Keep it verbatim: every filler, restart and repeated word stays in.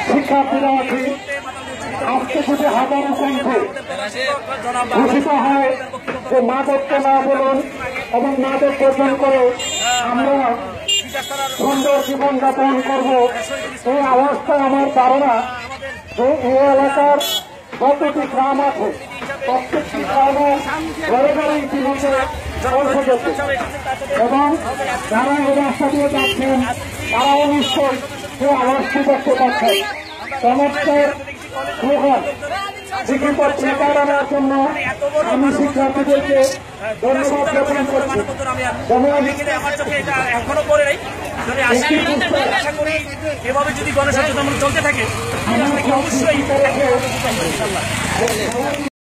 শিক্ষার্থীরা আছি, আজকে যদি হাজারো কণ্ঠে ঘোষিত হয় যে মাদককে না বলুন এবং মাদক বর্জন করে আমরা সুন্দর জীবনযাপন করব, এই অবস্থায় আমার ধারণা যে এই এলাকার যতটি গ্রাম আছে প্রত্যেকটি গ্রামে ঘরে ঘরে ইতিমধ্যে পৌঁছে গেছে এবং যারা এই রাস্তা দিয়ে যাচ্ছেন তারাও নিশ্চয় সেই আওয়াজটি দেখতে পাচ্ছেন। চমৎকার স্লোগান লিখিত প্লেকার্ড আনার জন্য আমি শিক্ষার্থীদেরকে ধন্যবাদ জ্ঞাপন করছি। এভাবে যদি গণসচেতনতা চলতে থাকে অবশ্যই